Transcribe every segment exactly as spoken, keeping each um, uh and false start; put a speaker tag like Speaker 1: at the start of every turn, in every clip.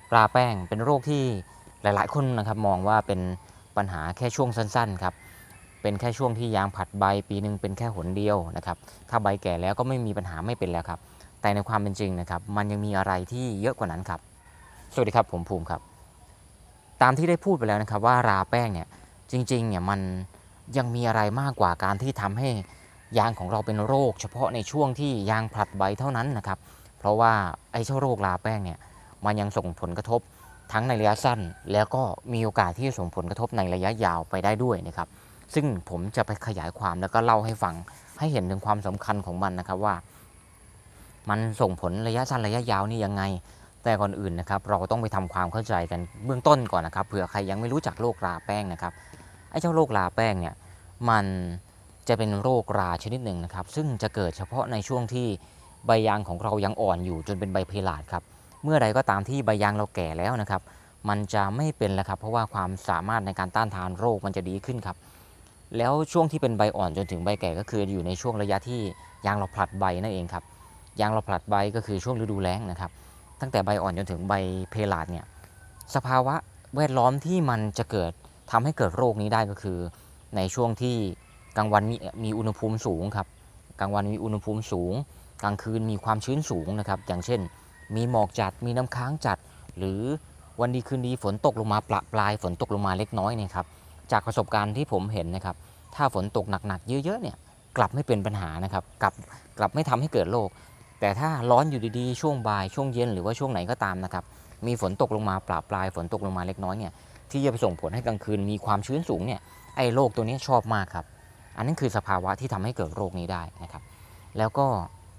Speaker 1: ราแป้งเป็นโรคที่หลายๆคนนะครับมองว่าเป็นปัญหาแค่ช่วงสั้นๆครับเป็นแค่ช่วงที่ยางผลัดใบปีหนึ่งเป็นแค่หนเดียวนะครับถ้าใบแก่แล้วก็ไม่มีปัญหาไม่เป็นแล้วครับแต่ในความเป็นจริงนะครับมันยังมีอะไรที่เยอะกว่านั้นครับสวัสดีครับผมภูมิครับตามที่ได้พูดไปแล้วนะครับว่าราแป้งเนี่ยจริงๆเนี่ยมันยังมีอะไรมากกว่าการที่ทำให้ยางของเราเป็นโรคเฉพาะในช่วงที่ยางผลัดใบเท่านั้นนะครับเพราะว่าไอ้เจ้าโรคราแป้งเนี่ยมันยังส่งผลกระทบทั้งในระยะสั้นแล้วก็มีโอกาสที่จะส่งผลกระทบในระยะยาวไปได้ด้วยนะครับซึ่งผมจะไปขยายความแล้วก็เล่าให้ฟังให้เห็นถึงความสำคัญของมันนะครับว่ามันส่งผลระยะสั้นระยะยาวนี่ยังไงแต่ก่อนอื่นนะครับเราต้องไปทำความเข้าใจกันเบื้องต้นก่อนนะครับเผื่อใครยังไม่รู้จักโรคราแป้งนะครับไอ้เจ้าโรคราแป้งเนี่ยมันจะเป็นโรคราชนิดหนึ่งนะครับซึ่งจะเกิดเฉพาะในช่วงที่ใบยางของเรายังอ่อนอยู่จนเป็นใบเพลาดครับเมื่อใดก็ตามที่ใบยางเราแก่แล้วนะครับมันจะไม่เป็นแล้วครับเพราะว่าความสามารถในการต้านทานโรคมันจะดีขึ้นครับแล้วช่วงที่เป็นใบอ่อนจนถึงใบแก่ก็คืออยู่ในช่วงระยะที่ยางเราผลัดใบนั่นเองครับยางเราผลัดใบก็คือช่วงฤดูแล้งนะครับตั้งแต่ใบอ่อนจนถึงใบเพลาดเนี่ยสภาวะแวดล้อมที่มันจะเกิดทำให้เกิดโรคนี้ได้ก็คือในช่วงที่กลางวันมีอุณหภูมิสูงครับกลางวันมีอุณหภูมิสูงกลางคืนมีความชื้นสูงนะครับอย่างเช่นมีหมอกจัดมีน้ำค้างจัดหรือวันดีคืนดีฝนตกลงมาปละปลายฝนตกลงมาเล็กน้อยเนี่ยครับจากประสบการณ์ที่ผมเห็นนะครับถ้าฝนตกหนักๆเยอะๆเนี่ยกลับไม่เป็นปัญหานะครับกลับกลับไม่ทำให้เกิดโรคแต่ถ้าร้อนอยู่ดีๆช่วงบ่ายช่วงเย็นหรือว่าช่วงไหนก็ตามนะครับมีฝนตกลงมาปละปลายฝนตกลงมาเล็กน้อยเนี่ยที่จะไปส่งผลให้กลางคืนมีความชื้นสูงเนี่ยไอ้โรคตัวนี้ชอบมากครับอันนั้นคือสภาวะที่ทำให้เกิดโรคนี้ได้นะครับแล้วก็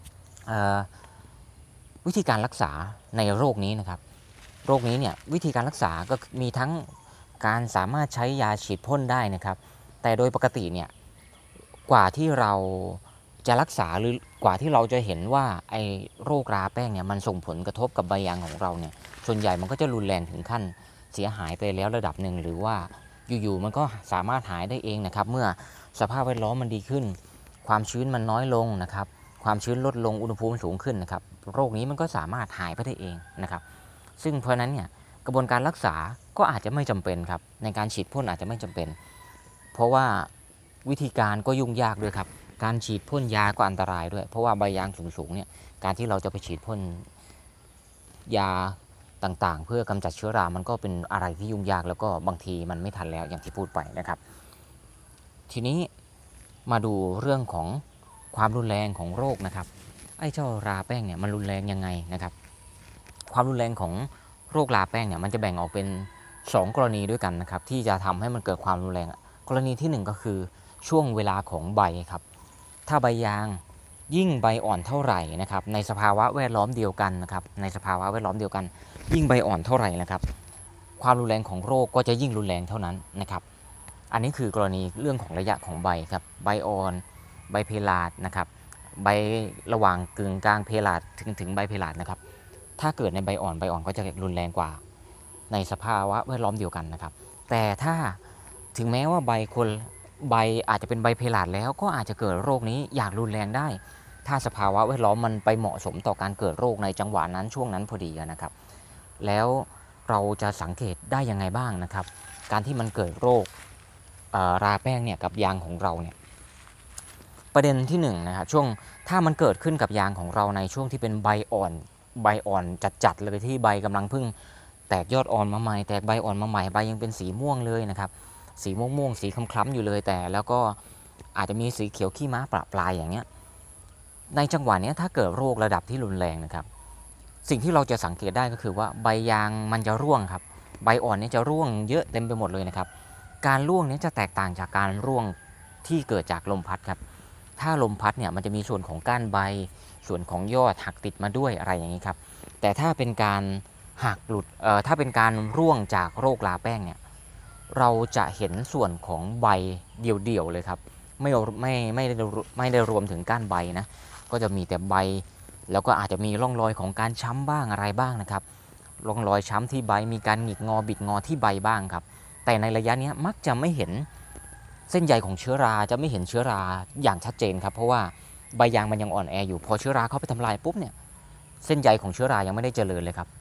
Speaker 1: วิธีการรักษาในโรคนี้นะครับโรคนี้เนี่ยวิธีการรักษาก็มีทั้งการสามารถใช้ยาฉีดพ่นได้นะครับแต่โดยปกติเนี่ยกว่าที่เราจะรักษาหรือกว่าที่เราจะเห็นว่าไอ้โรคราแป้งเนี่ยมันส่งผลกระทบกับใบยางของเราเนี่ยส่วนใหญ่มันก็จะรุนแรงถึงขั้นเสียหายไปแล้วระดับหนึ่งหรือว่าอยู่ๆมันก็สามารถหายได้เองนะครับเมื่อสภาพแวดล้อมมันดีขึ้นความชื้นมันน้อยลงนะครับความชื้นลดลงอุณหภูมิสูงขึ้นนะครับโรคนี้มันก็สามารถหายไปได้เองนะครับซึ่งเพราะนั้นเนี่ยกระบวนการรักษาก็อาจจะไม่จำเป็นครับในการฉีดพ่นอาจจะไม่จำเป็นเพราะว่าวิธีการก็ยุ่งยากด้วยครับการฉีดพ่นยาก็อันตรายด้วยเพราะว่าใบยางสูงๆเนี่ยการที่เราจะไปฉีดพ่นยาต่างๆเพื่อกำจัดเชื้อรามันก็เป็นอะไรที่ยุ่งยากแล้วก็บางทีมันไม่ทันแล้วอย่างที่พูดไปนะครับทีนี้มาดูเรื่องของความรุนแรงของโรคนะครับไอ้เจ้าราแป้งเนี่ยมันรุนแรงยังไงนะครับความรุนแรงของโรคราแป้งเนี่ยมันจะแบ่งออกเป็นสองกรณีด้วยกันนะครับที่จะทำให้มันเกิดความรุนแรงกรณีที่หนึ่งก็คือช่วงเวลาของใบครับถ้าใบยางยิ่งใบอ่อนเท่าไหร่นะครับในสภาวะแวดล้อมเดียวกันนะครับในสภาวะแวดล้อมเดียวกันยิ่งใบอ่อนเท่าไหร่นะครับความรุนแรงของโรคก็จะยิ่งรุนแรงเท่านั้นนะครับอันนี้คือกรณีเรื่องของระยะของใบครับใบอ่อนใบเพลาดนะครับใบระหว่างกึ่งกลางเพลาดถึงถึงใบเพลาดนะครับถ้าเกิดในใบอ่อนใบอ่อนก็จะรุนแรงกว่าในสภาวะแวดล้อมเดียวกันนะครับแต่ถ้าถึงแม้ว่าใบคนใบอาจจะเป็นใบเพลาดแล้วก็อาจจะเกิดโรคนี้อย่างรุนแรงได้ถ้าสภาวะแวดล้อมมันไปเหมาะสมต่อการเกิดโรคในจังหวะนั้นช่วงนั้นพอดีนะครับแล้วเราจะสังเกตได้ยังไงบ้างนะครับการที่มันเกิดโรคราแป้งเนี่ยกับยางของเราเนี่ยประเด็นที่หนึ่งนะครับช่วงถ้ามันเกิดขึ้นกับยางของเราในช่วงที่เป็นใบอ่อนใบอ่อนจัดๆเลยที่ใบกำลังพึ่งแตกยอดอ่อนมาใหม่แตกใบอ่อนมาใหม่ใบยังเป็นสีม่วงเลยนะครับสีม่วงม่วงสีคล้ำๆอยู่เลยแต่แล้วก็อาจจะมีสีเขียวขี้ม้าประปรายอย่างเงี้ยในจังหวะนี้ถ้าเกิดโรคระดับที่รุนแรงนะครับสิ่งที่เราจะสังเกตได้ก็คือว่าใบยางมันจะร่วงครับใบอ่อนนี่จะร่วงเยอะเต็มไปหมดเลยนะครับการร่วงนี้จะแตกต่างจากการร่วงที่เกิดจากลมพัดครับถ้าลมพัดเนี่ยมันจะมีส่วนของก้านใบส่วนของยอดหักติดมาด้วยอะไรอย่างนี้ครับแต่ถ้าเป็นการหักหลุดเอ่อถ้าเป็นการร่วงจากโรคราแป้งเนี่ยเราจะเห็นส่วนของใบเดี่ยวๆเลยครับไม่ไม่ไม่ได้ไม่ได้รวมถึงก้านใบนะก็จะมีแต่ใบแล้วก็อาจจะมีร่องรอยของการช้ำบ้างอะไรบ้างนะครับร่องรอยช้ำที่ใบมีการหงิกงอบิดงอที่ใบบ้างครับแต่ในระยะนี้มักจะไม่เห็นเส้นใยของเชื้อราจะไม่เห็นเชื้อราอย่างชัดเจนครับเพราะว่าใบยางมันยังอ่อนแออยู่พอเชื้อราเข้าไปทำลายปุ๊บเนี่ยเส้นใยของเชื้อรายังไม่ได้เจริญเลยครับ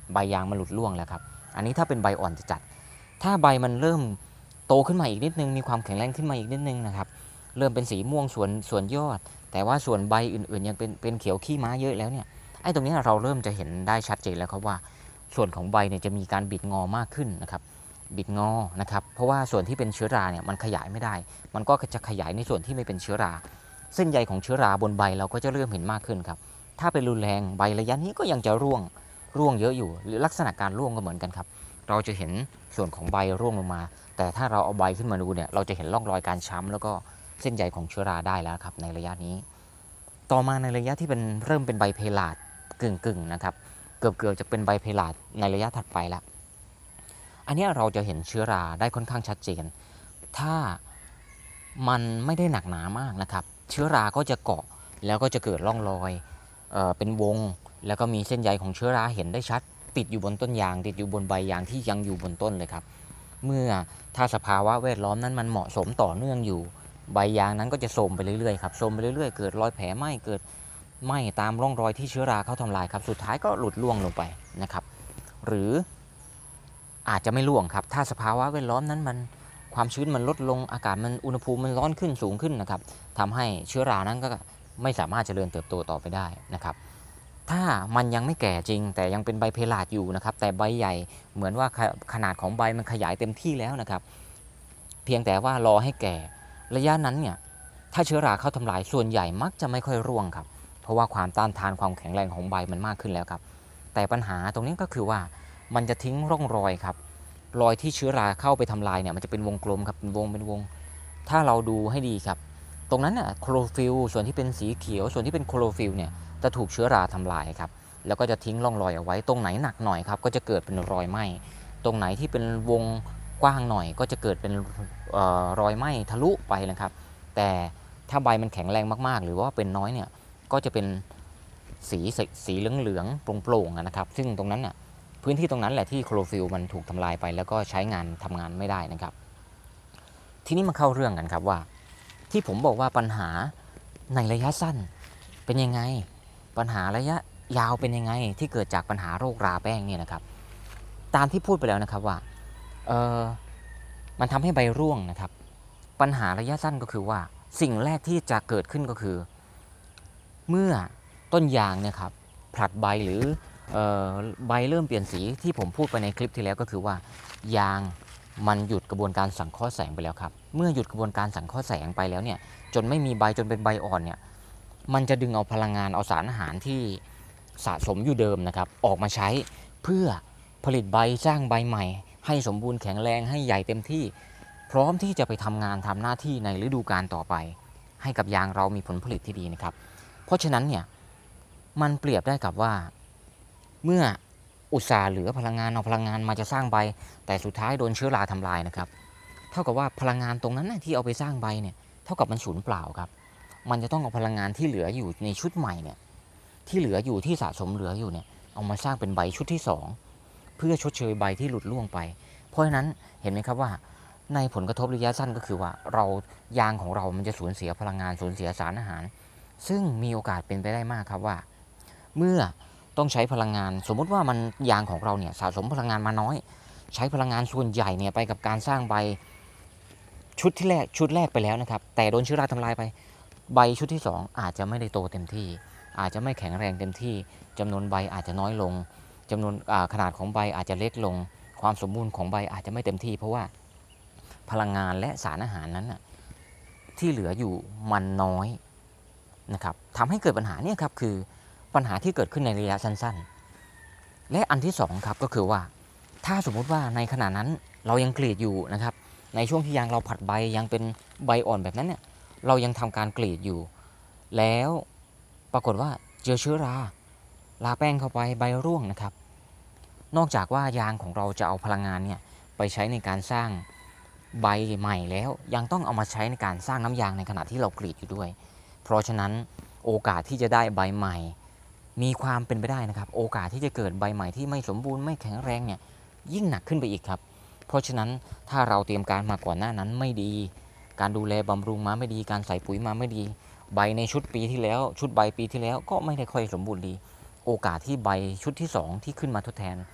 Speaker 1: ใบยางมันหลุดร่วงแล้วครับอันนี้ถ้าเป็นใบอ่อนจะจัดถ้าใบมันเริ่มโตขึ้นมาอีกนิดนึงมีความแข็งแรงขึ้นมาอีกนิดนึงนะครับเริ่มเป็นสีม่วงส่วนส่วนยอดแต่ว่าส่วนใบอื่นๆยังเป็นเป็นเขียวขี้ม้าเยอะแล้วเนี่ยไอ้ตรงนี้เราเริ่มจะเห็นได้ชัดเจนแล้วครับว่าส่วนของใบเนี่ยจะมีการบิดงอมากขึ้นนะครับบิดงอนะครับเพราะว่าส่วนที่เป็นเชื้อราเนี่ยมันขยายไม่ได้มันก็จะขยายในส่วนที่ไม่เป็นเชื้อราเส้นใยของเชื้อราบนใบเราก็จะเริ่มเห็นมากขึ้นครับถ้าเป็นรุนแรงใบระยะนี้ก็ยังจะร่วงร่วงเยอะอยู่หรือลักษณะการร่วงก็เหมือนกันครับเราจะเห็นส่วนของใบร่วงลงมาแต่ถ้าเราเอาใบขึ้นมาดูเนี่ยเราจะเห็นร่องรอยการช้ำแล้วก็เส้นใยของเชื้อราได้แล้วครับในระยะนี้ต่อมาในระยะที่เป็นเริ่มเป็นใบเพลาดกึ่งๆนะครับเกือบเกือบจะเป็นใบเพลาดในระยะถัดไปแล้วอันนี้เราจะเห็นเชื้อราได้ค่อนข้างชัดเจนถ้ามันไม่ได้หนักหนามากนะครับเชื้อราก็จะเกาะแล้วก็จะเกิดร่องรอยเอ่อเป็นวงแล้วก็มีเส้นใยของเชื้อราเห็นได้ชัดติดอยู่บนต้นยางติดอยู่บนใบยางที่ยังอยู่บนต้นเลยครับเมื่อถ้าสภาวะแวดล้อมนั้นมันเหมาะสมต่อเนื่องอยู่ใบยางนั้นก็จะโทรมไปเรื่อยๆครับโทรมไปเรื่อยๆเกิดรอยแผลไหม้เกิดไหม้ตามร่องรอยที่เชื้อราเข้าทำลายครับสุดท้ายก็หลุดร่วงลงไปนะครับหรืออาจจะไม่ร่วงครับถ้าสภาวะแวดล้อมนั้นมันความชื้นมันลดลงอากาศมันอุณหภูมิมันร้อนขึ้นสูงขึ้นนะครับทำให้เชื้อรานั้นก็ไม่สามารถเจริญเติบโตต่อไปได้นะครับถ้ามันยังไม่แก่จริงแต่ยังเป็นใบเพลาดอยู่นะครับแต่ใบใหญ่เหมือนว่าขนาดของใบมันขยายเต็มที่แล้วนะครับเพียงแต่ว่ารอให้แก่ระยะนั้นเนี่ยถ้าเชื้อราเข้าทำลายส่วนใหญ่มักจะไม่ค่อยร่วงครับเพราะว่าความต้านทานความแข็งแรงของใบมันมากขึ้นแล้วครับแต่ปัญหาตรงนี้ก็คือว่ามันจะทิ้งร่องรอยครับรอยที่เชื้อราเข้าไปทำลายเนี่ยมันจะเป็นวงกลมครับเป็นวงเป็นวงถ้าเราดูให้ดีครับตรงนั้นน่ะโคลอโรฟิลล์ส่วนที่เป็นสีเขียวส่วนที่เป็นโคลอโรฟิลล์เนี่ยจะถูกเชื้อราทำลายครับแล้วก็จะทิ้งร่องรอยเอาไว้ตรงไหนหนักหน่อยครับก็จะเกิดเป็นรอยไหม้ตรงไหนที่เป็นวงกว้างหน่อยก็จะเกิดเป็นเอ่อรอยไหม้ทะลุไปนะครับแต่ถ้าใบมันแข็งแรงมากๆหรือว่าเป็นน้อยเนี่ยก็จะเป็นสีสีเหลืองๆโปร่งๆนะครับซึ่งตรงนั้นเนี่ยพื้นที่ตรงนั้นแหละที่โคลอโรฟิลล์มันถูกทำลายไปแล้วก็ใช้งานทำงานไม่ได้นะครับทีนี้มาเข้าเรื่องกันครับว่าที่ผมบอกว่าปัญหาในระยะสั้นเป็นยังไงปัญหาระยะยาวเป็นยังไงที่เกิดจากปัญหาโรคราแป้งเนี่ยนะครับตามที่พูดไปแล้วนะครับว่าเออมันทำให้ใบร่วงนะครับปัญหาระยะสั้นก็คือว่าสิ่งแรกที่จะเกิดขึ้นก็คือเมื่อต้นยางเนี่ยครับผลัดใบหรือเอ่อใบเริ่มเปลี่ยนสีที่ผมพูดไปในคลิปที่แล้วก็คือว่ายางมันหยุดกระบวนการสังเคราะห์แสงไปแล้วครับเมื่อหยุดกระบวนการสังเคราะห์แสงไปแล้วเนี่ยจนไม่มีใบจนเป็นใบอ่อนเนี่ยมันจะดึงเอาพลังงานเอาสารอาหารที่สะสมอยู่เดิมนะครับออกมาใช้เพื่อผลิตใบสร้างใบใหม่ให้สมบูรณ์แข็งแรงให้ใหญ่เต็มที่พร้อมที่จะไปทำงานทำหน้าที่ในฤดูกาลต่อไปให้กับยางเรามีผลผลิตที่ดีนะครับเพราะฉะนั้นเนี่ยมันเปรียบได้กับว่าเมื่ออุตสาห์เหลือพลังงานเอาพลังงานมาจะสร้างใบแต่สุดท้ายโดนเชื้อราทำลายนะครับเท่ากับว่าพลังงานตรงนั้นที่เอาไปสร้างใบเนี่ยเท่ากับมันสูญเปล่าครับมันจะต้องเอาพลังงานที่เหลืออยู่ในชุดใหม่เนี่ยที่เหลืออยู่ที่สะสมเหลืออยู่เนี่ยเอามาสร้างเป็นใบชุดที่สองเพื่อชดเชยใบที่หลุดร่วงไปเพราะฉะนั้นเห็นไหมครับว่าในผลกระทบระยะสั้นก็คือว่าเรายางของเรามันจะสูญเสียพลังงานสูญเสียสารอาหารซึ่งมีโอกาสเป็นไปได้มากครับว่าเมื่อต้องใช้พลังงานสมมุติว่ามันยางของเราเนี่ยสะสมพลังงานมาน้อยใช้พลังงานส่วนใหญ่เนี่ยไปกับการสร้างใบชุดที่แรกชุดแรกไปแล้วนะครับแต่โดนเชื้อราทำลายไปใบชุดที่สองอาจจะไม่ได้โตเต็มที่อาจจะไม่แข็งแรงเต็มที่จำนวนใบอาจจะน้อยลงจำนวนขนาดของใบอาจจะเล็กลงความสมบูรณ์ของใบอาจจะไม่เต็มที่เพราะว่าพลังงานและสารอาหารนั้นนะที่เหลืออยู่มันน้อยนะครับทำให้เกิดปัญหาเนี่ยครับคือปัญหาที่เกิดขึ้นในระยะสั้นๆและอันที่สองครับก็คือว่าถ้าสมมุติว่าในขณะนั้นเรายังกรีดอยู่นะครับในช่วงที่ยางเราผัดใบยังเป็นใบอ่อนแบบนั้นเนี่ยเรายังทำการกรีดอยู่แล้วปรากฏว่าเจอเชื้อราราแป้งเข้าไปใบร่วงนะครับนอกจากว่ายางของเราจะเอาพลังงานเนี่ยไปใช้ในการสร้างใบใหม่แล้วยังต้องเอามาใช้ในการสร้างน้ำยางในขณะที่เรากรีดอยู่ด้วยเพราะฉะนั้นโอกาสที่จะได้ใบใหม่มีความเป็นไปได้นะครับโอกาสที่จะเกิดใบใหม่ที่ไม่สมบูรณ์ไม่แข็งแรงเนี่ยยิ่งหนักขึ้นไปอีกครับเพราะฉะนั้นถ้าเราเตรียมการมาก่อนหน้านั้นไม่ดีการดูแลบำรุงมาไม่ดีการใส่ปุ๋ยมาไม่ดีใบในชุดปีที่แล้วชุดใบปีที่แล้วก็ไม่ได้ค่อยสมบูรณ์ดีโอกาสที่ใบชุดที่สองที่ขึ้นมาทดแทน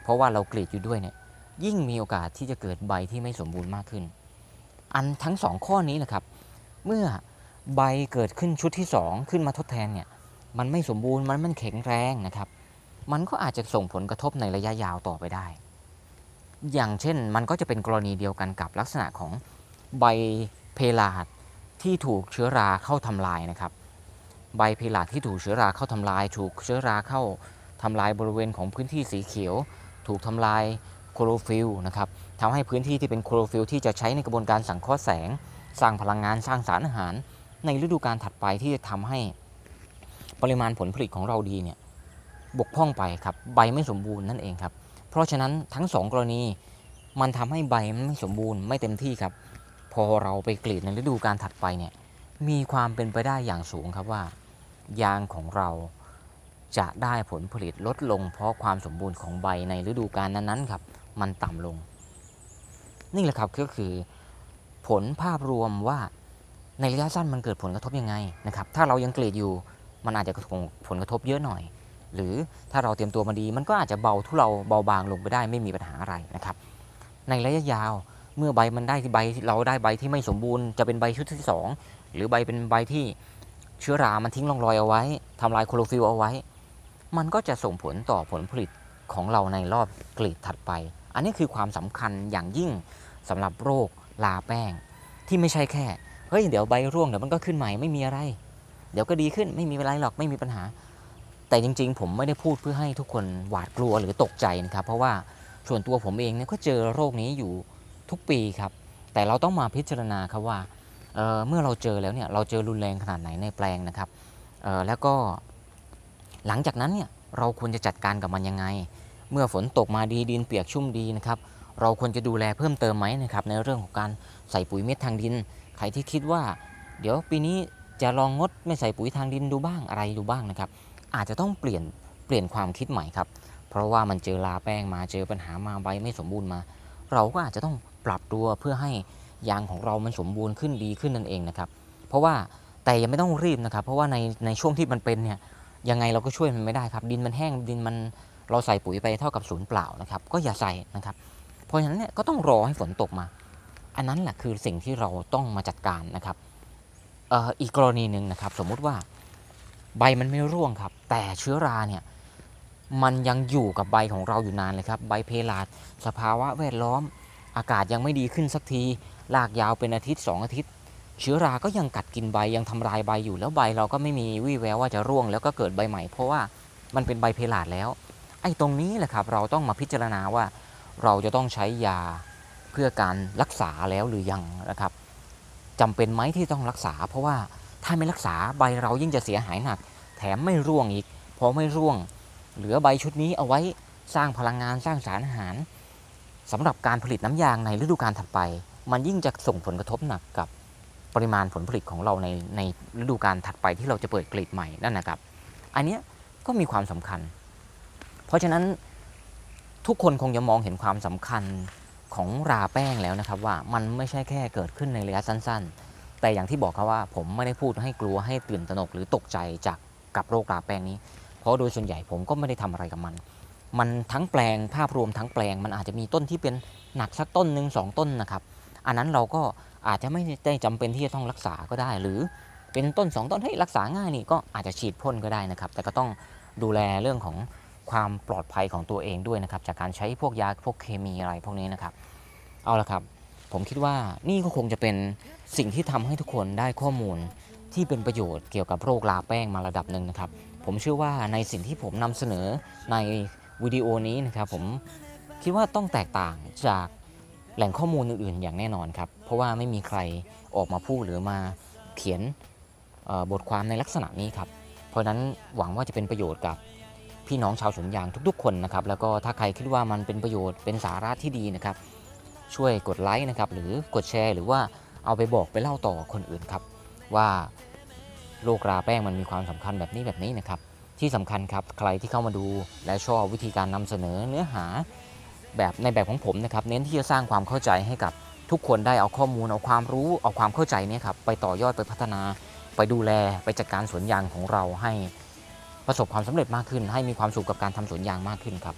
Speaker 1: เพราะว่าเรากรีดอยู่ด้วยเนี่ยยิ่งมีโอกาสที่จะเกิดใบที่ไม่สมบูรณ์มากขึ้นอันทั้งสองข้อนี้นะครับเมื่อใบเกิดขึ้นชุดที่สองขึ้นมาทดแทนเนี่ยมันไม่สมบูรณ์มันไม่แข็งแรงนะครับมันก็อาจจะส่งผลกระทบในระยะยาวต่อไปได้อย่างเช่นมันก็จะเป็นกรณีเดียวกันกับลักษณะของใบเพลาดที่ถูกเชื้อราเข้าทำลายนะครับใบเพลาดที่ถูกเชื้อราเข้าทำลายถูกเชื้อราเข้าทำลายบริเวณของพื้นที่สีเขียวถูกทำลายโคโรฟิลนะครับทำให้พื้นที่ที่เป็นโคโรฟิลที่จะใช้ในกระบวนการสังเคราะห์แสงสร้างพลังงานสร้างสารอาหารในฤดูกาลถัดไปที่จะทำให้ปริมาณผลผลิตของเราดีเนี่ยบกพร่องไปครับใบไม่สมบูรณ์นั่นเองครับเพราะฉะนั้นทั้งสองกรณีมันทำให้ใบไม่สมบูรณ์ไม่เต็มที่ครับพอเราไปกรีดในฤดูกาลถัดไปเนี่ยมีความเป็นไปได้อย่างสูงครับว่ายางของเราจะได้ผลผลิตลดลงเพราะความสมบูรณ์ของใบในฤดูกาลนั้นๆครับมันต่ำลงนี่แหละครับก็คือผลภาพรวมว่าในระยะสั้นมันเกิดผลกระทบยังไงนะครับถ้าเรายังกรีดอยู่มันอาจจะส่งผลกระทบเยอะหน่อยหรือถ้าเราเตรียมตัวมาดีมันก็อาจจะเบาทุเราเบาบางลงไปได้ไม่มีปัญหาอะไรนะครับในระยะยาวเมื่อใบมันได้ใบเราได้ใบที่ไม่สมบูรณ์จะเป็นใบชุดที่สองหรือใบเป็นใบที่เชื้อรามันทิ้งร่องรอยเอาไว้ทำลายโคโรฟิลเอาไว้มันก็จะส่งผลต่อผลผลิตของเราในรอบกรีดถัดไปอันนี้คือความสำคัญอย่างยิ่งสำหรับโรคราแป้งที่ไม่ใช่แค่เฮ้ยเดี๋ยวใบร่วงเดี๋ยวมันก็ขึ้นใหม่ไม่มีอะไรเดี๋ยวก็ดีขึ้นไม่มีอะไรหรอกไม่มีปัญหาแต่จริงๆผมไม่ได้พูดเพื่อให้ทุกคนหวาดกลัวหรือตกใจนะครับเพราะว่าส่วนตัวผมเองเนี่ยก็เจอโรคนี้อยู่ทุกปีครับแต่เราต้องมาพิจารณาครับว่า เ, เมื่อเราเจอแล้วเนี่ยเราเจอรุนแรงขนาดไหนในแปลงนะครับแล้วก็หลังจากนั้นเนี่ยเราควรจะจัดการกับมันยังไงเมื่อฝนตกมาดีดินเปียกชุ่มดีนะครับเราควรจะดูแลเพิ่มเติมไหมนะครับในเรื่องของการใส่ปุ๋ยเม็ดทางดินใครที่คิดว่าเดี๋ยวปีนี้จะลองงดไม่ใส่ปุ๋ยทางดินดูบ้างอะไรดูบ้างนะครับอาจจะต้องเปลี่ยนเปลี่ยนความคิดใหม่ครับเพราะว่ามันเจอราแป้งมาเจอปัญหามาใบไม่สมบูรณ์มาเราก็อาจจะต้องปรับตัวเพื่อให้ยางของเรามันสมบูรณ์ขึ้นดีขึ้นนั่นเองนะครับเพราะว่าแต่ยังไม่ต้องรีบนะครับเพราะว่าในในช่วงที่มันเป็นเนี่ยยังไงเราก็ช่วยมันไม่ได้ครับดินมันแห้งดินมันเราใส่ปุ๋ยไปเท่ากับศูนย์เปล่านะครับก็อย่าใส่นะครับเพราะฉะนั้นเนี่ยก็ต้องรอให้ฝนตกมาอันนั้นแหละคือสิ่งที่เราต้องมาจัดการนะครับเอ่ออีกกรณีหนึ่งนะครับสมมุติว่าใบมันไม่ร่วงครับแต่เชื้อราเนี่ยมันยังอยู่กับใบของเราอยู่นานเลยครับใบเพลาดสภาวะแวดล้อมอากาศยังไม่ดีขึ้นสักทีลากยาวเป็นอาทิตย์สองอาทิตย์เชื้อราก็ยังกัดกินใบยังทำลายใบอยู่แล้วใบเราก็ไม่มีวี่แววว่าจะร่วงแล้วก็เกิดใบใหม่เพราะว่ามันเป็นใบเพลาดแล้วไอ้ตรงนี้แหละครับเราต้องมาพิจารณาว่าเราจะต้องใช้ยาเพื่อการรักษาแล้วหรือยังนะครับจำเป็นไหมที่ต้องรักษาเพราะว่าถ้าไม่รักษาใบเรายิ่งจะเสียหายหนักแถมไม่ร่วงอีกพอไม่ร่วงเหลือใบชุดนี้เอาไว้สร้างพลังงานสร้างสารอาหารสำหรับการผลิตน้ำยางในฤดูกาลถัดไปมันยิ่งจะส่งผลกระทบหนักกับปริมาณผลผลิตของเราในในฤดูกาลถัดไปที่เราจะเปิดกรีดใหม่นั่นนะครับอันนี้ก็มีความสำคัญเพราะฉะนั้นทุกคนคงจะมองเห็นความสำคัญของราแป้งแล้วนะครับว่ามันไม่ใช่แค่เกิดขึ้นในระยะสั้นๆแต่อย่างที่บอกครับว่าผมไม่ได้พูดให้กลัวให้ตื่นตระหนกหรือตกใจจากกับโรคราแป้งนี้เพราะโดยส่วนใหญ่ผมก็ไม่ได้ทำอะไรกับมันมันทั้งแปลงภาพรวมทั้งแปลงมันอาจจะมีต้นที่เป็นหนักสักต้นหนึ่งสองต้นนะครับอันนั้นเราก็อาจจะไม่ได้จำเป็นที่จะต้องรักษาก็ได้หรือเป็นต้นสองต้นให้รักษาง่ายนี่ก็อาจจะฉีดพ่นก็ได้นะครับแต่ก็ต้องดูแลเรื่องของความปลอดภัยของตัวเองด้วยนะครับจากการใช้พวกยาพวกเคมีอะไรพวกนี้นะครับเอาละครับผมคิดว่านี่ก็คงจะเป็นสิ่งที่ทำให้ทุกคนได้ข้อมูลที่เป็นประโยชน์เกี่ยวกับโรคราแป้งมาระดับหนึ่งนะครับผมเชื่อว่าในสิ่งที่ผมนำเสนอในวิดีโอนี้นะครับผมคิดว่าต้องแตกต่างจากแหล่งข้อมูลอื่นๆอย่างแน่นอนครับเพราะว่าไม่มีใครออกมาพูดหรือมาเขียนบทความในลักษณะนี้ครับเพราะนั้นหวังว่าจะเป็นประโยชน์กับพี่น้องชาวสวนยางทุกๆคนนะครับแล้วก็ถ้าใครคิดว่ามันเป็นประโยชน์เป็นสาระที่ดีนะครับช่วยกดไลค์นะครับหรือกดแชร์หรือว่าเอาไปบอกไปเล่าต่อคนอื่นครับว่าโรคราแป้งมันมีความสำคัญแบบนี้แบบนี้นะครับที่สำคัญครับใครที่เข้ามาดูและชอบวิธีการนำเสนอเนื้อหาแบบในแบบของผมนะครับเน้นที่จะสร้างความเข้าใจให้กับทุกคนได้เอาข้อมูลเอาความรู้เอาความเข้าใจนี้ครับไปต่อยอดไปพัฒนาไปดูแลไปจัดการสวนยางของเราให้ประสบความสำเร็จมากขึ้นให้มีความสุขกับการทำสวนยางมากขึ้นครับ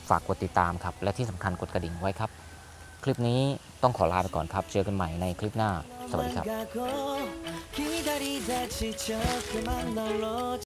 Speaker 1: ฝากกดติดตามครับและที่สำคัญกดกระดิ่งไว้ครับคลิปนี้ต้องขอลาไปก่อนครับเจอกันใหม่ในคลิปหน้าสวัสดีครับ